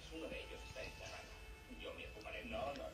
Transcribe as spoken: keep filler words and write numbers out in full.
Uno de ellos está encerrado. Yo me ocuparé. No, no.